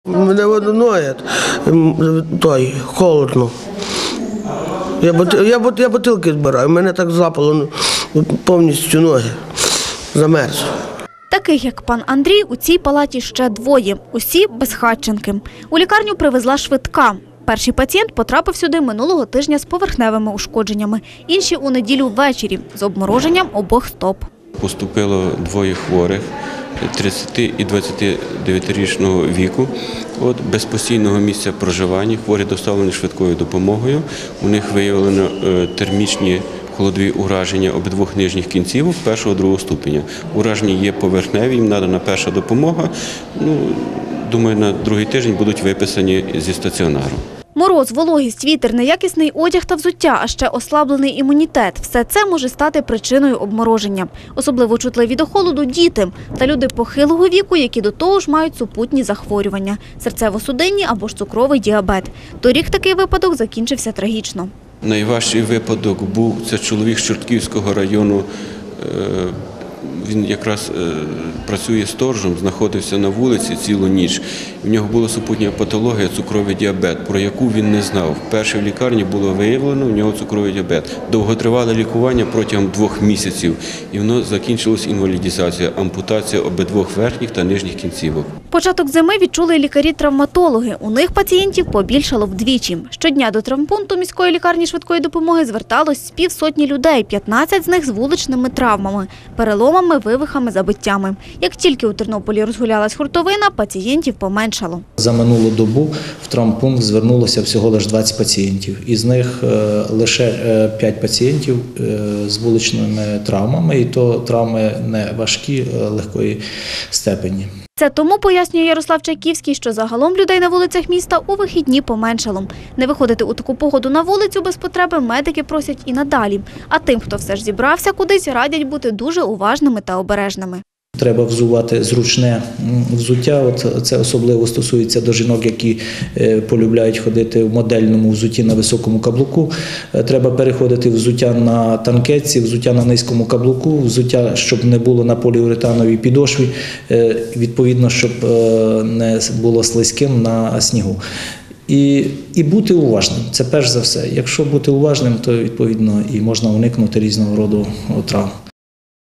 Мене воно ноги, холодно. Я бутилки збираю, мене так запало повністю ноги, замерз. Таких, як пан Андрій, у цій палаті ще двоє, усі безхатченки. У лікарню привезла швидка. Перший пацієнт потрапив сюди минулого тижня з поверхневими ушкодженнями, інші у неділю ввечері з обмороженням обох стоп. Поступило двоє хворих 30 і 29-річного віку, без постійного місця проживання, хворі доставлені швидкою допомогою. У них виявлено термічні холодові ураження обидвох нижніх кінцівок першого-другого ступеня. Ураження є поверхневі, їм надана перша допомога. Думаю, на другий тиждень будуть виписані зі стаціонару. Мороз, вологість, вітер, неякісний одяг та взуття, а ще ослаблений імунітет – все це може стати причиною обмороження. Особливо чутливі до холоду – діти та люди похилого віку, які до того ж мають супутні захворювання – серцево-судинні або ж цукровий діабет. Торік такий випадок закінчився трагічно. Найважчий випадок був – це чоловік з Чортківського району. Він якраз працює сторожем, знаходився на вулиці цілу ніч. У нього була супутня патологія – цукровий діабет, про яку він не знав. Вперше в лікарні було виявлено у нього цукровий діабет. Довготривале лікування протягом 2 місяців. І воно закінчилось інвалідизацією, ампутація обидвох верхніх та нижніх кінцівок. Початок зими відчули й лікарі-травматологи. У них пацієнтів побільшало вдвічі. Щодня до травмпункту міської лікарні швидкої допомоги зверталось з півсотні людей, 15 з них з вуличними травмами, переломами, вивихами, забиттями. Як тільки у Тернополі розгулялась хуртовина, пацієнтів поменшало. За минулу добу в травмпункт звернулося всього лише 20 пацієнтів. Із них лише 5 пацієнтів з вуличними травмами, і то травми не важкі, легкої степені. Це тому, пояснює Ярослав Чайківський, що загалом людей на вулицях міста у вихідні поменшало. Не виходити у таку погоду на вулицю без потреби медики просять і надалі. А тим, хто все ж зібрався кудись, радять бути дуже уважними та обережними. Треба взувати зручне взуття. Це особливо стосується до жінок, які полюбляють ходити в модельному взутті на високому каблуку. Треба переходити взуття на танкетці, взуття на низькому каблуку, взуття, щоб не було на поліуретановій підошві, відповідно, щоб не було слизьким на снігу. І бути уважним – це перш за все. Якщо бути уважним, то відповідно і можна уникнути різного роду травм.